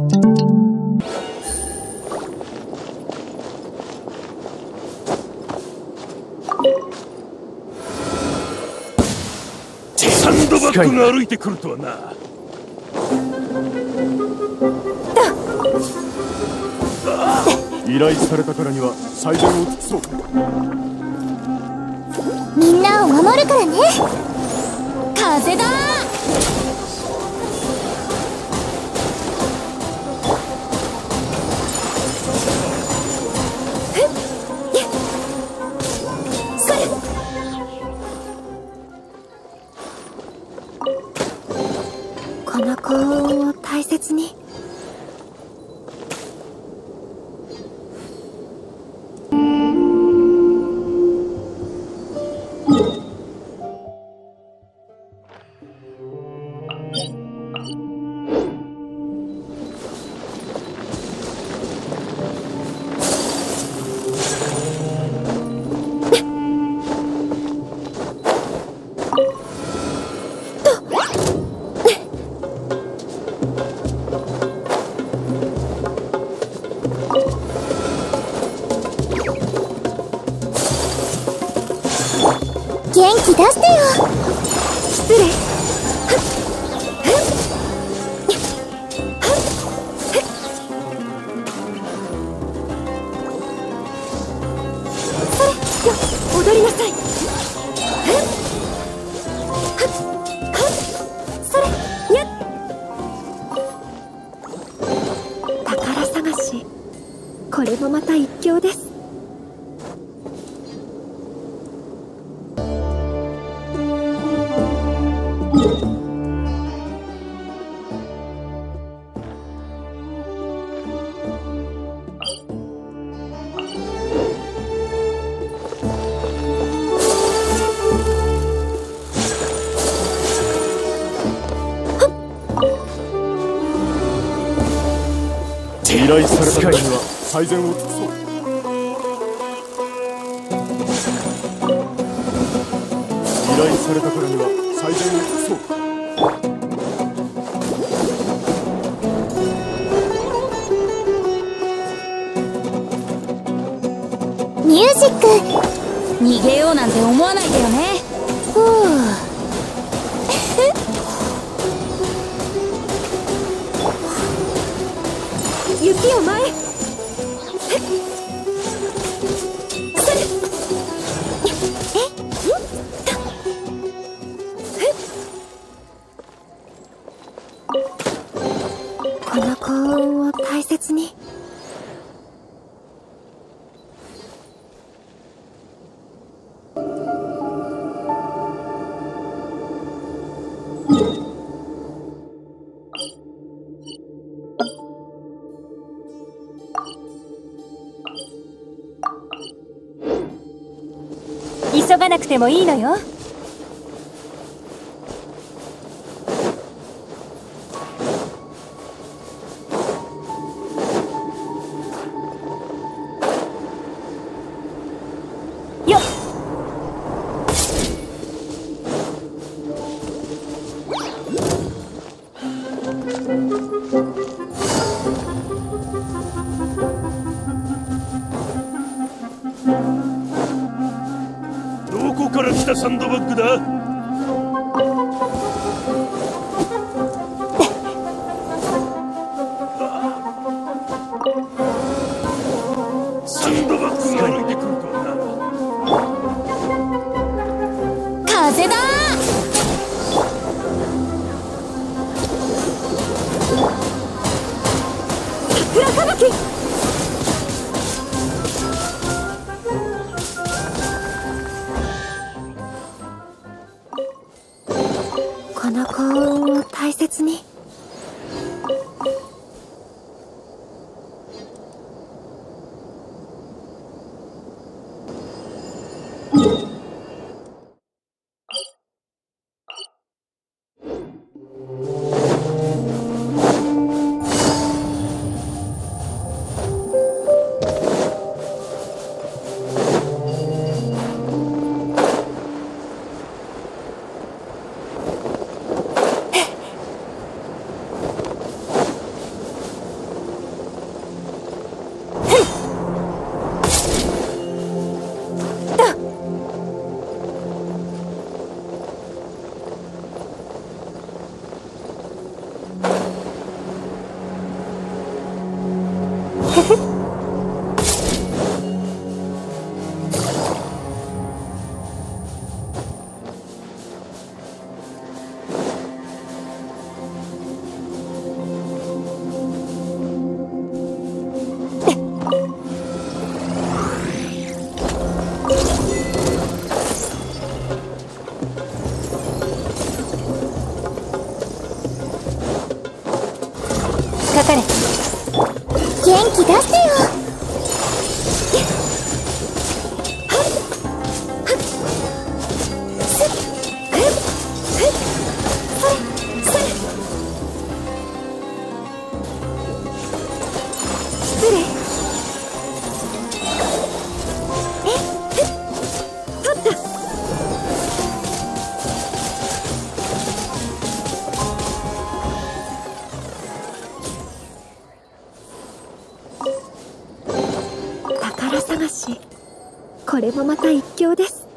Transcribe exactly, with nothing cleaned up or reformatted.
サンドバッグが歩いてくるとはな。 依頼されたからには最善を尽くそう。 みんなを守るからね。風だ。この幸運を大切に。元気出してよ。失礼。それよ、踊りなさい。それやっ。宝探し、これもまた一興です。 依頼されたからには最善を尽くそう。依頼されたからには最善を尽くそう。 ミュージック。 逃げようなんて思わないでよね。 ふう。雪を前へ。この幸運を大切に。 急がなくてもいいのよ。よっ。 どこから来たサンドバッグだ？サンドバッグが歩いてくるとはな。 風だ。桜吹雪。この幸運を大切に。 かかれ。 元気出してよ。失礼。宝探し、これもまた一興です。